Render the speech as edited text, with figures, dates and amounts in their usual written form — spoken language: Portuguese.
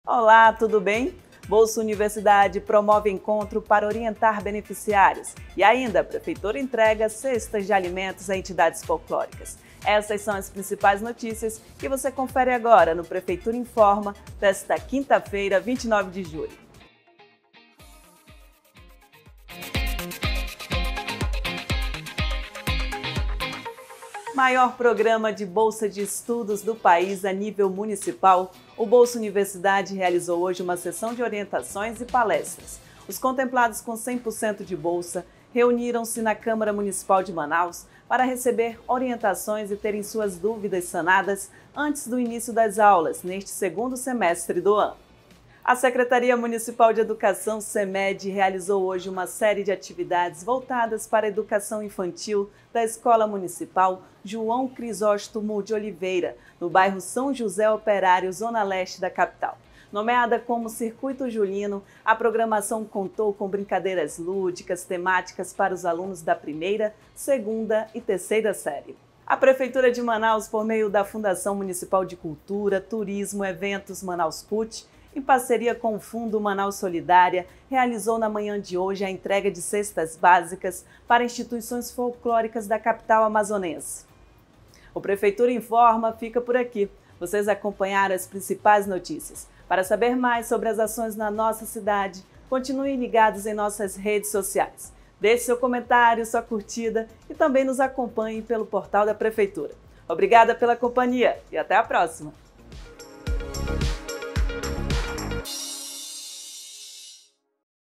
Olá, tudo bem? Bolsa Universidade promove encontro para orientar beneficiários. E ainda, a Prefeitura entrega cestas de alimentos a entidades folclóricas. Essas são as principais notícias que você confere agora no Prefeitura Informa, desta quinta-feira, 29 de julho. Maior programa de bolsa de estudos do país a nível municipal, o Bolsa Universidade realizou hoje uma sessão de orientações e palestras. Os contemplados com 100% de bolsa reuniram-se na Câmara Municipal de Manaus para receber orientações e terem suas dúvidas sanadas antes do início das aulas, neste segundo semestre do ano. A Secretaria Municipal de Educação, SEMED, realizou hoje uma série de atividades voltadas para a educação infantil da Escola Municipal João Crisóstomo de Oliveira, no bairro São José Operário, zona leste da capital. Nomeada como Circuito Julino, a programação contou com brincadeiras lúdicas, temáticas para os alunos da primeira, segunda e terceira série. A Prefeitura de Manaus, por meio da Fundação Municipal de Cultura, Turismo e Eventos Manaus CUT, em parceria com o Fundo Manaus Solidária, realizou na manhã de hoje a entrega de cestas básicas para instituições folclóricas da capital amazonense. O Prefeitura Informa fica por aqui. Vocês acompanharam as principais notícias. Para saber mais sobre as ações na nossa cidade, continuem ligados em nossas redes sociais. Deixe seu comentário, sua curtida e também nos acompanhe pelo portal da Prefeitura. Obrigada pela companhia e até a próxima!